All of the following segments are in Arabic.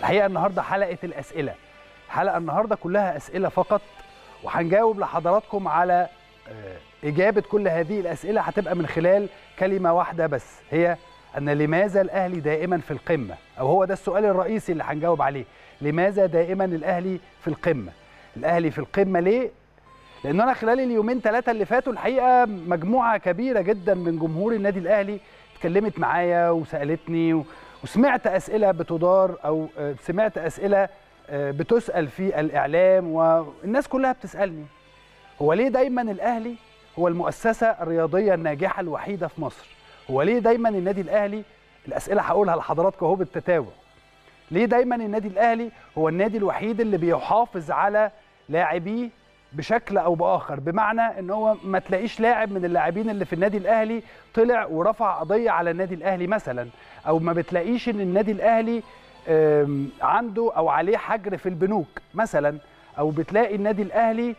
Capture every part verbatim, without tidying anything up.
الحقيقه النهارده حلقه الاسئله، حلقه النهارده كلها اسئله فقط، وهنجاوب لحضراتكم على اجابه كل هذه الاسئله هتبقى من خلال كلمه واحده بس، هي ان لماذا الاهلي دائما في القمه؟ او هو ده السؤال الرئيسي اللي هنجاوب عليه، لماذا دائما الاهلي في القمه؟ الاهلي في القمه ليه؟ لان انا خلال اليومين ثلاثه اللي فاتوا الحقيقه مجموعه كبيره جدا من جمهور النادي الاهلي اتكلمت معايا وسالتني، وسمعت اسئله بتدار او سمعت اسئله بتسال في الاعلام، والناس كلها بتسالني هو ليه دايما الاهلي هو المؤسسه الرياضيه الناجحه الوحيده في مصر؟ هو ليه دايما النادي الاهلي، الاسئله هقولها لحضراتكم اهو بالتتابع، ليه دايما النادي الاهلي هو النادي الوحيد اللي بيحافظ على لاعبيه بشكل او باخر؟ بمعنى ان هو ما تلاقيش لاعب من اللاعبين اللي في النادي الاهلي طلع ورفع قضيه على النادي الاهلي مثلا، او ما بتلاقيش ان النادي الاهلي عنده او عليه حجر في البنوك مثلا، او بتلاقي النادي الاهلي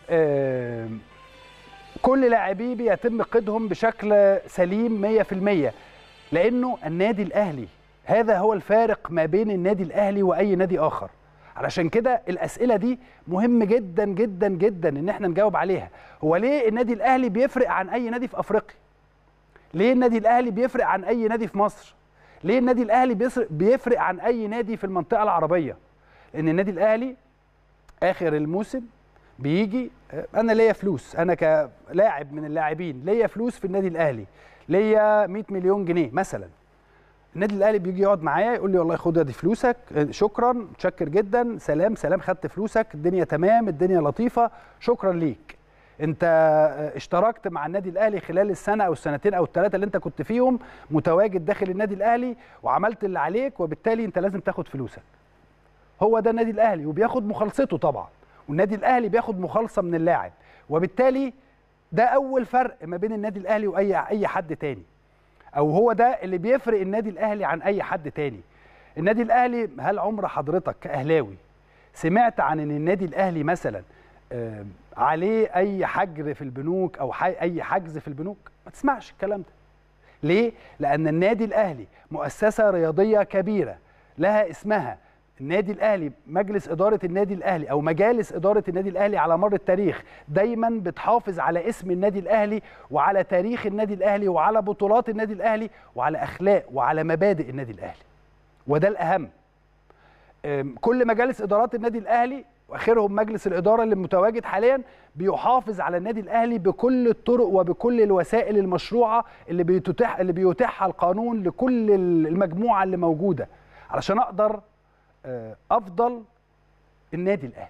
كل لاعبيه بيتم قيدهم بشكل سليم مية في المية، لانه النادي الاهلي هذا هو الفارق ما بين النادي الاهلي واي نادي اخر. علشان كده الاسئله دي مهم جدا جدا جدا ان احنا نجاوب عليها. هو ليه النادي الاهلي بيفرق عن اي نادي في افريقيا؟ ليه النادي الاهلي بيفرق عن اي نادي في مصر؟ ليه النادي الاهلي بيفرق عن اي نادي في المنطقه العربيه؟ لان النادي الاهلي اخر الموسم بيجي، انا ليا فلوس، انا كلاعب من اللاعبين ليا فلوس في النادي الاهلي، ليا مية مليون جنيه مثلا. النادي الاهلي بيجي يقعد معايا يقول لي والله خد دي فلوسك، شكرا، متشكر جدا، سلام سلام، خدت فلوسك، الدنيا تمام، الدنيا لطيفه، شكرا ليك. انت اشتركت مع النادي الاهلي خلال السنه او السنتين او الثلاثه اللي انت كنت فيهم متواجد داخل النادي الاهلي وعملت اللي عليك، وبالتالي انت لازم تاخد فلوسك. هو ده النادي الاهلي، وبياخد مخالصته طبعا، والنادي الاهلي بياخد مخالصه من اللاعب، وبالتالي ده اول فرق ما بين النادي الاهلي واي اي حد تاني، او هو ده اللي بيفرق النادي الاهلي عن اي حد تاني. النادي الاهلي، هل عمر حضرتك كاهلاوي سمعت عن ان النادي الاهلي مثلا عليه اي حجر في البنوك او اي حجز في البنوك؟ ما تسمعش الكلام ده. ليه؟ لان النادي الاهلي مؤسسه رياضيه كبيره لها اسمها. النادي الاهلي، مجلس اداره النادي الاهلي او مجالس اداره النادي الاهلي على مر التاريخ دايما بتحافظ على اسم النادي الاهلي وعلى تاريخ النادي الاهلي وعلى بطولات النادي الاهلي وعلى اخلاق وعلى مبادئ النادي الاهلي، وده الاهم. كل مجالس ادارات النادي الاهلي واخرهم مجلس الاداره اللي متواجد حاليا بيحافظ على النادي الاهلي بكل الطرق وبكل الوسائل المشروعه اللي بيتيح اللي بيتيحها القانون لكل المجموعه اللي موجوده علشان اقدر افضل النادي الاهلي.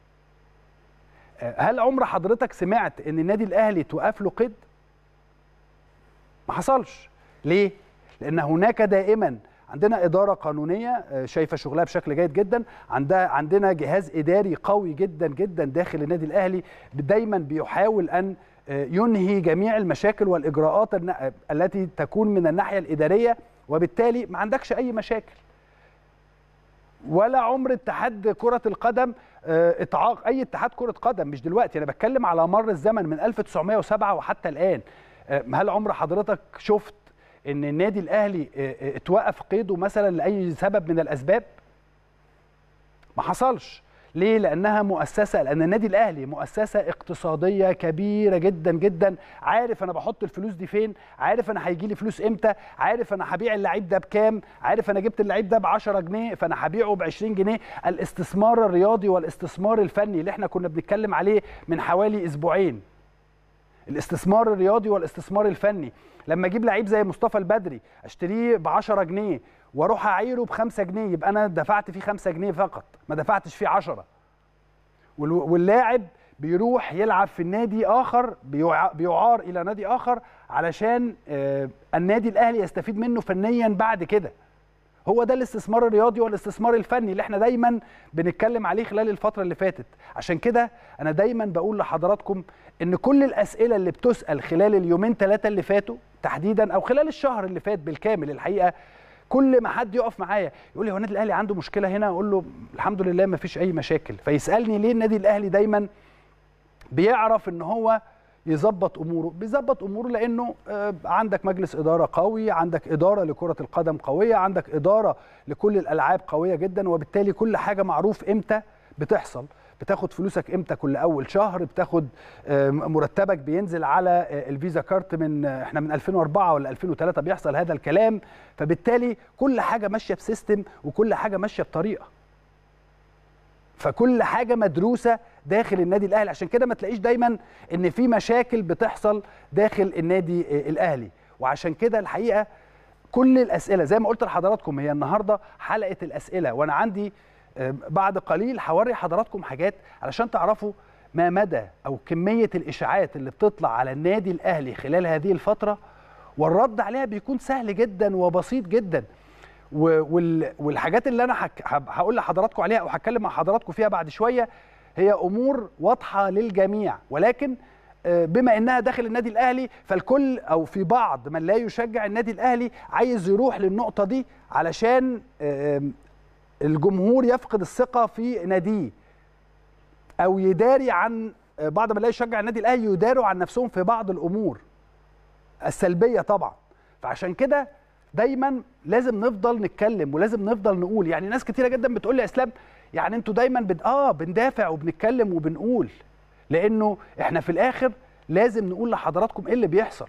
هل عمر حضرتك سمعت ان النادي الاهلي توقف له قيد؟ ما حصلش. ليه؟ لان هناك دائما عندنا اداره قانونيه شايفه شغلها بشكل جيد جدا، عندها عندنا جهاز اداري قوي جدا جدا داخل النادي الاهلي دايما بيحاول ان ينهي جميع المشاكل والاجراءات التي تكون من الناحيه الاداريه، وبالتالي ما عندكش اي مشاكل. ولا عمر اتحاد كرة القدم اتعاق اي اتحاد كرة قدم، مش دلوقتي، انا بتكلم على مر الزمن من ألف وتسعمائة وسبعة وحتى الان. هل عمر حضرتك شفت ان النادي الاهلي اتوقف قيده مثلا لاي سبب من الاسباب؟ ما حصلش. ليه؟ لانها مؤسسه، لان النادي الاهلي مؤسسه اقتصاديه كبيره جدا جدا، عارف انا بحط الفلوس دي فين، عارف انا هيجي لي فلوس امتى، عارف انا هبيع اللعيب ده بكام، عارف انا جبت اللعيب ده ب عشرة جنيه فانا هبيعه ب عشرين جنيه. الاستثمار الرياضي والاستثمار الفني اللي احنا كنا بنتكلم عليه من حوالي اسبوعين، الاستثمار الرياضي والاستثمار الفني، لما اجيب لعيب زي مصطفى البدري اشتريه ب عشرة جنيه واروح اعيره ب خمسة جنيه، يبقى انا دفعت فيه خمسة جنيه فقط، ما دفعتش فيه عشرة. واللاعب بيروح يلعب في النادي اخر، بيعار الى نادي اخر علشان النادي الاهلي يستفيد منه فنيا بعد كده. هو ده الاستثمار الرياضي والاستثمار الفني اللي احنا دايما بنتكلم عليه خلال الفتره اللي فاتت. عشان كده انا دايما بقول لحضراتكم ان كل الاسئله اللي بتسال خلال اليومين ثلاثه اللي فاتوا تحديدا، او خلال الشهر اللي فات بالكامل، الحقيقه كل ما حد يقف معايا يقول لي هو النادي الاهلي عنده مشكله هنا، اقول له الحمد لله ما فيش اي مشاكل. فيسالني ليه النادي الاهلي دايما بيعرف ان هو يظبط اموره، بيظبط اموره لانه عندك مجلس اداره قوي، عندك اداره لكره القدم قويه، عندك اداره لكل الالعاب قويه جدا، وبالتالي كل حاجه معروف امتى بتحصل، بتاخد فلوسك امتى كل اول شهر، بتاخد مرتبك بينزل على الفيزا كارت من احنا من ألفين وأربعة ولا ألفين وثلاثة بيحصل هذا الكلام، فبالتالي كل حاجه ماشيه بسيستم وكل حاجه ماشيه بطريقه. فكل حاجه مدروسه داخل النادي الاهلي، عشان كده ما تلاقيش دايما ان في مشاكل بتحصل داخل النادي الاهلي. وعشان كده الحقيقه كل الاسئله زي ما قلت لحضراتكم هي النهارده حلقه الاسئله، وانا عندي بعد قليل هوري حضراتكم حاجات علشان تعرفوا ما مدى او كميه الاشاعات اللي بتطلع على النادي الاهلي خلال هذه الفتره، والرد عليها بيكون سهل جدا وبسيط جدا. والحاجات اللي انا هقول لحضراتكم عليها او هتكلم مع حضراتكم فيها بعد شويه هي امور واضحه للجميع، ولكن بما انها داخل النادي الاهلي فالكل او في بعض من لا يشجع النادي الاهلي عايز يروح للنقطه دي علشان الجمهور يفقد الثقه في ناديه، او يداري عن بعض من لا يشجع النادي الاهلي يداروا عن نفسهم في بعض الامور السلبيه طبعا. فعشان كده دايما لازم نفضل نتكلم ولازم نفضل نقول. يعني ناس كتيره جدا بتقول لي يا اسلام يعني انتوا دايما بد... اه بندافع وبنتكلم وبنقول، لانه احنا في الاخر لازم نقول لحضراتكم ايه اللي بيحصل،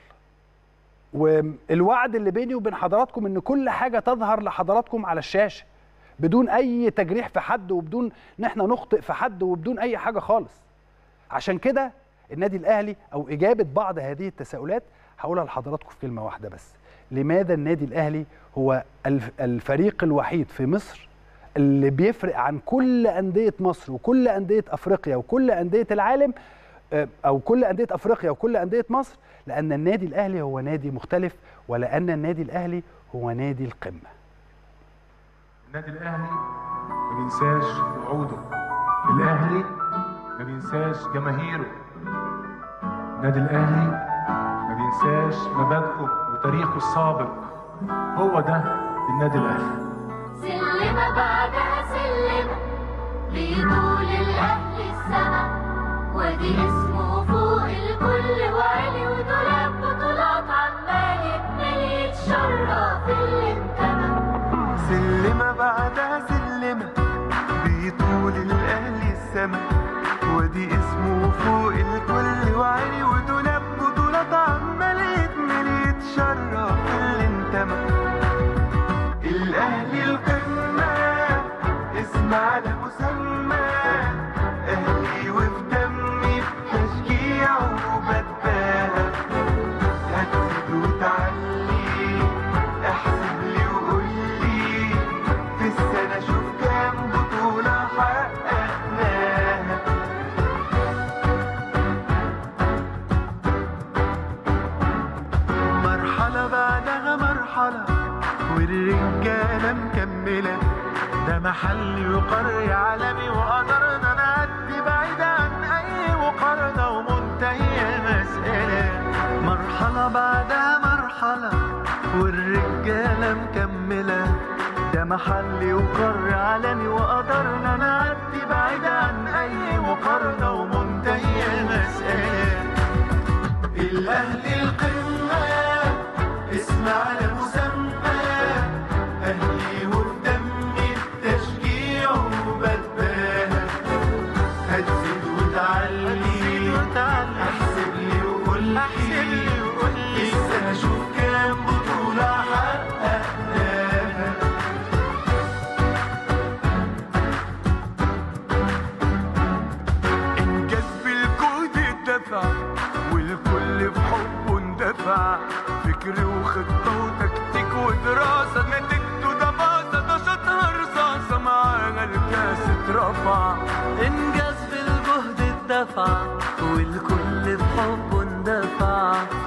والوعد اللي بيني وبين حضراتكم ان كل حاجه تظهر لحضراتكم على الشاشه بدون اي تجريح في حد وبدون ان احنا نخطئ في حد وبدون اي حاجه خالص. عشان كده النادي الاهلي او اجابه بعض هذه التساؤلات هقولها لحضراتكم في كلمه واحده بس: لماذا النادي الاهلي هو الفريق الوحيد في مصر اللي بيفرق عن كل انديه مصر وكل انديه افريقيا وكل انديه العالم، او كل انديه افريقيا وكل انديه مصر؟ لان النادي الاهلي هو نادي مختلف، ولان النادي الاهلي هو نادي القمه. النادي الاهلي ما بينساش وعوده، الاهلي ما بينساش جماهيره، النادي الاهلي ما بينساش مبادئه وتاريخه السابق. هو ده النادي الاهلي. سلمة بعدها سلمة بيطول الاهل السما، وادي اسمه فوق الكل وعلي ودولاب بطولات عمال يتملي يتشرف اللي انتمى. سلمة بعدها سلمة بيطول الاهل السما، وادي اسمه فوق الكل وعلي ودولاب بطولات عمال يتملي يتشرف اللي انتمى. الاهلي القمة اسم على مسمى، اهلي وفي دمي بتشجيع وبتباهى. هتزيد وتعلي احسب لي وقول لي في السنة شوف كام بطولة حققناها. مرحلة بعدها مرحلة والرجالة مكملة، ده محلي وقاري عالمي وقدرنا نعدي بعيد عن أي مقارنة ومنتهية المسألة. مرحلة بعدها مرحلة والرجالة مكملة، ده محلي وقاري عالمي وقدرنا نعدي بعيد عن أي مقارنة ومنتهية المسألة. الأهلي القمة اسم على مسمى، أهلي وفي دمي التشجيع وبتباهى. هتزيد وتعلي احسب لي وقول لي السنة شوف كام بطولة حققناها. إنجاز بالجهد الدفع والكل بحبه اندفع، فكر وخطة وتكتيك ودراسة نتيجته ده باظة ده شاطها رصاصة معانا الكاس اترفع. إنجاز بالجهد الدفع والكل بحبه اندفع،